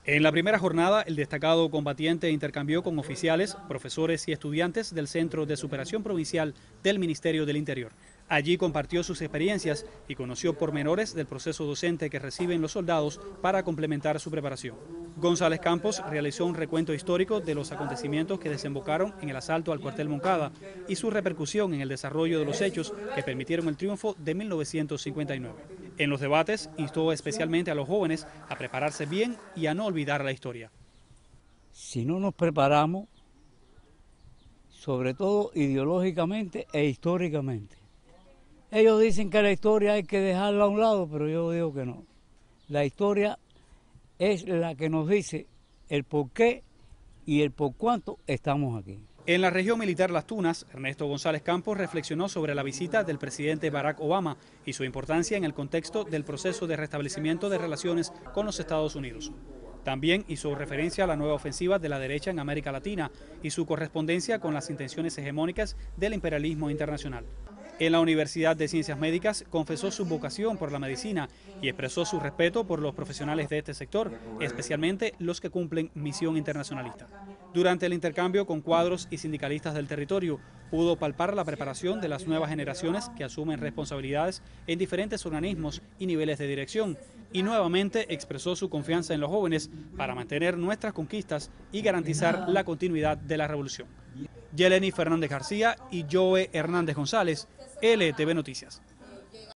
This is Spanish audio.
En la primera jornada, el destacado combatiente intercambió con oficiales, profesores y estudiantes del Centro de Superación Provincial del Ministerio del Interior. Allí compartió sus experiencias y conoció pormenores del proceso docente que reciben los soldados para complementar su preparación. González Campos realizó un recuento histórico de los acontecimientos que desembocaron en el asalto al cuartel Moncada y su repercusión en el desarrollo de los hechos que permitieron el triunfo de 1959. En los debates instó especialmente a los jóvenes a prepararse bien y a no olvidar la historia. Si no nos preparamos, sobre todo ideológicamente e históricamente. Ellos dicen que la historia hay que dejarla a un lado, pero yo digo que no. La historia es la que nos dice el por qué y el por cuánto estamos aquí. En la región militar Las Tunas, Ernesto González Campos reflexionó sobre la visita del presidente Barack Obama y su importancia en el contexto del proceso de restablecimiento de relaciones con los Estados Unidos. También hizo referencia a la nueva ofensiva de la derecha en América Latina y su correspondencia con las intenciones hegemónicas del imperialismo internacional. En la Universidad de Ciencias Médicas confesó su vocación por la medicina y expresó su respeto por los profesionales de este sector, especialmente los que cumplen misión internacionalista. Durante el intercambio con cuadros y sindicalistas del territorio, pudo palpar la preparación de las nuevas generaciones que asumen responsabilidades en diferentes organismos y niveles de dirección, y nuevamente expresó su confianza en los jóvenes para mantener nuestras conquistas y garantizar la continuidad de la revolución. Yeleni Fernández García y Joe Hernández González, LTV Noticias.